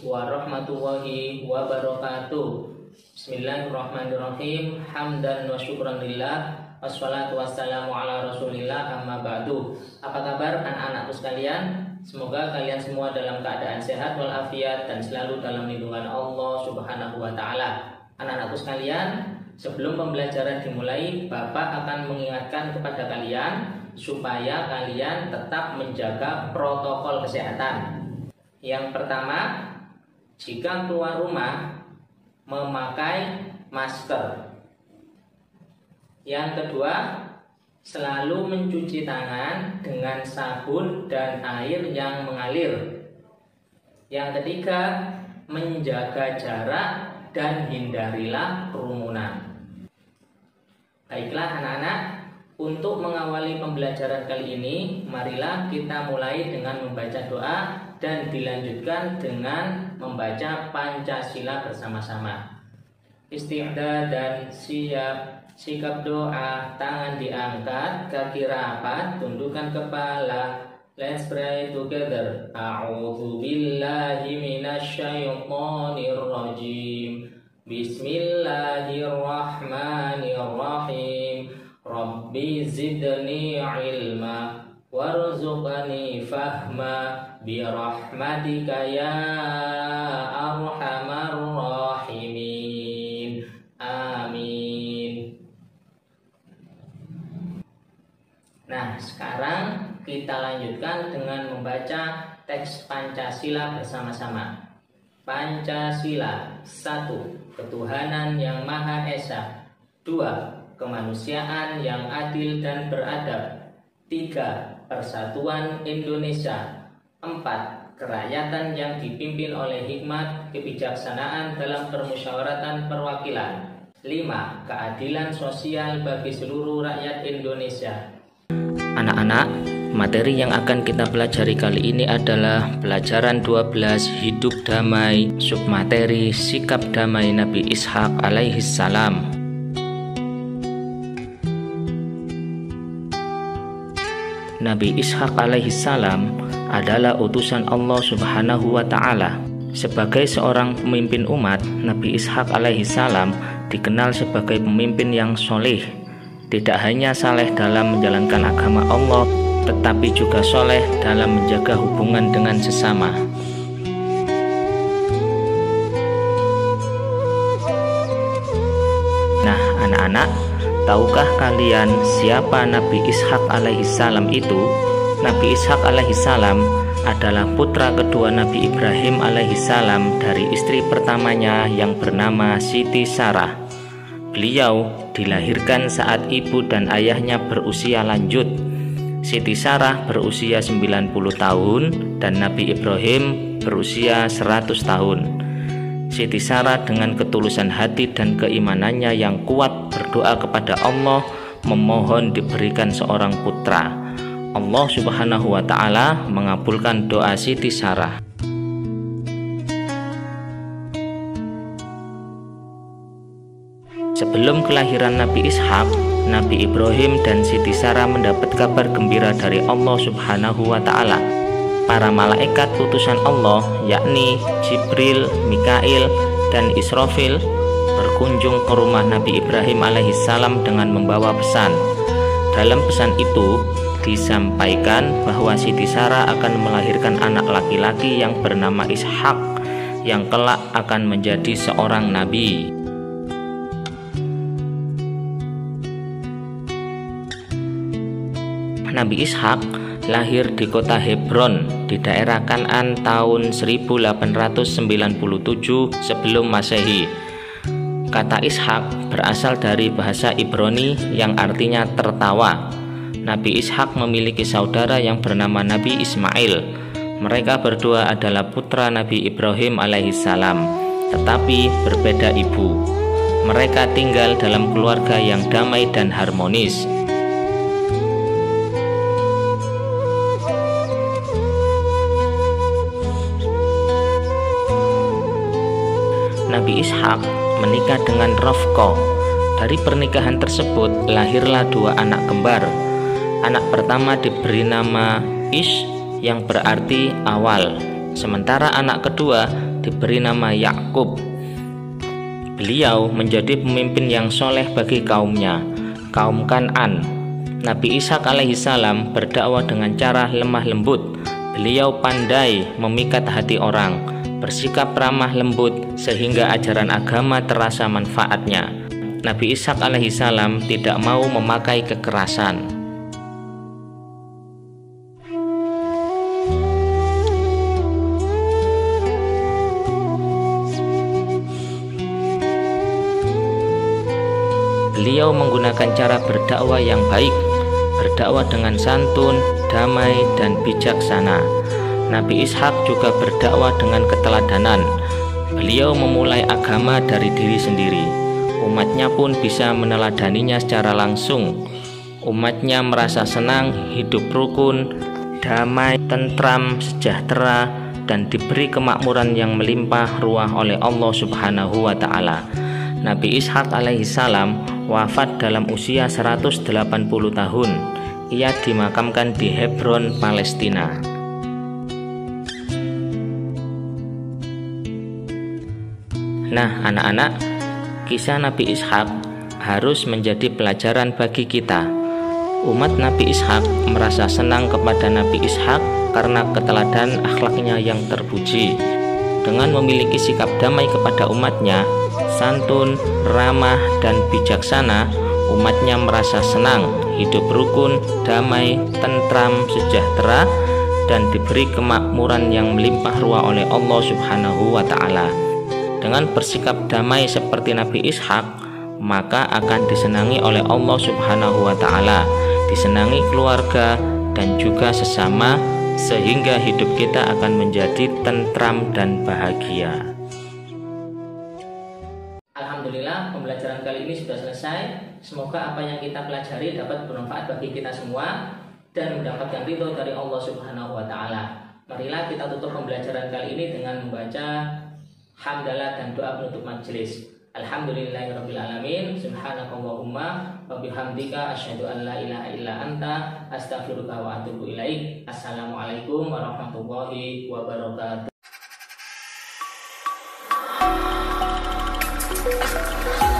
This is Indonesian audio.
warahmatullahi wabarakatuh. Bismillahirrahmanirrahim. Hamdan wa syukran lillah, wassalatu wassalamu ala rasulillah, amma ba'du. Apa kabar anak-anakku sekalian? Semoga kalian semua dalam keadaan sehat walafiat dan selalu dalam lindungan Allah Subhanahu wa taala. Anak-anakku sekalian, sebelum pembelajaran dimulai, Bapak akan mengingatkan kepada kalian supaya kalian tetap menjaga protokol kesehatan. Yang pertama, jika keluar rumah memakai masker. Yang kedua, selalu mencuci tangan dengan sabun dan air yang mengalir. Yang ketiga, menjaga jarak dan hindarilah kerumunan. Baiklah anak-anak, untuk mengawali pembelajaran kali ini, marilah kita mulai dengan membaca doa dan dilanjutkan dengan membaca Pancasila bersama-sama. Isti'dad dan siap. Sikap doa, tangan diangkat, kaki rapat, tundukkan kepala. Let's pray together. A'udzu billahi minasyaitonir rajim. Bismillahirrahmanirrahim. Rabbi zidni ilma warzuqni fahma birahmatika ya arhamar rahimin. Amin. Nah, sekarang kita lanjutkan dengan membaca teks Pancasila bersama-sama. Pancasila. 1. Ketuhanan yang Maha Esa. 2. Kemanusiaan yang adil dan beradab. 3. Persatuan Indonesia. 4. Kerakyatan yang dipimpin oleh hikmat kebijaksanaan dalam permusyawaratan perwakilan. 5. Keadilan sosial bagi seluruh rakyat Indonesia. Anak-anak, materi yang akan kita pelajari kali ini adalah pelajaran 12 Hidup Damai, submateri Sikap Damai Nabi Ishak alaihi salam. Nabi Ishak alaihi salam adalah utusan Allah Subhanahu wa taala. Sebagai seorang pemimpin umat, Nabi Ishak alaihi salam dikenal sebagai pemimpin yang soleh. Tidak hanya saleh dalam menjalankan agama Allah, tetapi juga soleh dalam menjaga hubungan dengan sesama. Nah, anak-anak, tahukah kalian siapa Nabi Ishak alaihi salam itu? Nabi Ishak alaihi salam adalah putra kedua Nabi Ibrahim alaihi salam dari istri pertamanya yang bernama Siti Sarah. Beliau dilahirkan saat ibu dan ayahnya berusia lanjut. Siti Sarah berusia 90 tahun dan Nabi Ibrahim berusia 100 tahun. Siti Sarah dengan ketulusan hati dan keimanannya yang kuat berdoa kepada Allah memohon diberikan seorang putra. Allah Subhanahu wa taala mengabulkan doa Siti Sarah. Sebelum kelahiran Nabi Ishak, Nabi Ibrahim dan Siti Sarah mendapat kabar gembira dari Allah Subhanahu wa taala. Para malaikat utusan Allah, yakni Jibril, Mikail, dan Israfil berkunjung ke rumah Nabi Ibrahim alaihissalam dengan membawa pesan. Dalam pesan itu disampaikan bahwa Siti Sarah akan melahirkan anak laki-laki yang bernama Ishak, yang kelak akan menjadi seorang nabi. Nabi Ishak lahir di kota Hebron di daerah Kan'an tahun 1897 sebelum Masehi. Kata Ishak berasal dari bahasa Ibrani yang artinya tertawa. Nabi Ishak memiliki saudara yang bernama Nabi Ismail. Mereka berdua adalah putra Nabi Ibrahim alaihissalam, tetapi berbeda ibu. Mereka tinggal dalam keluarga yang damai dan harmonis. Nabi Ishak menikah dengan Rofko. Dari pernikahan tersebut lahirlah dua anak kembar. Anak pertama diberi nama Ish yang berarti awal, sementara anak kedua diberi nama Yakub. Beliau menjadi pemimpin yang soleh bagi kaumnya, kaum Kan'an. Nabi Ishak alaihissalam berdakwah dengan cara lemah lembut. Beliau pandai memikat hati orang, bersikap ramah lembut sehingga ajaran agama terasa manfaatnya. Nabi Ishak alaihissalam tidak mau memakai kekerasan. Beliau menggunakan cara berdakwah yang baik, berdakwah dengan santun, damai, dan bijaksana. Nabi Ishak juga berdakwah dengan keteladanan. Beliau memulai agama dari diri sendiri. Umatnya pun bisa meneladaninya secara langsung. Umatnya merasa senang, hidup rukun, damai, tentram, sejahtera, dan diberi kemakmuran yang melimpah ruah oleh Allah Subhanahu wa Ta'ala. Nabi Ishak alaihissalam wafat dalam usia 180 tahun. Ia dimakamkan di Hebron, Palestina. Nah, anak-anak, kisah Nabi Ishak harus menjadi pelajaran bagi kita. Umat Nabi Ishak merasa senang kepada Nabi Ishak karena keteladan akhlaknya yang terpuji. Dengan memiliki sikap damai kepada umatnya, santun, ramah, dan bijaksana, umatnya merasa senang, hidup rukun, damai, tentram, sejahtera, dan diberi kemakmuran yang melimpah ruah oleh Allah Subhanahu wa Ta'ala. Dengan bersikap damai seperti Nabi Ishak, maka akan disenangi oleh Allah Subhanahu wa Ta'ala, disenangi keluarga dan juga sesama, sehingga hidup kita akan menjadi tentram dan bahagia. Alhamdulillah, pembelajaran kali ini sudah selesai. Semoga apa yang kita pelajari dapat bermanfaat bagi kita semua dan mendapatkan ridho dari Allah Subhanahu wa Ta'ala. Marilah kita tutup pembelajaran kali ini dengan membaca hamdalah dan doa penutup majelis. Alhamdulillahirrabbilalamin. Subhanakallahumma wa bihamdika asyhadu an la ilaha illa anta astaghfiruka wa atubu ilaik. Assalamualaikum warahmatullahi wabarakatuh.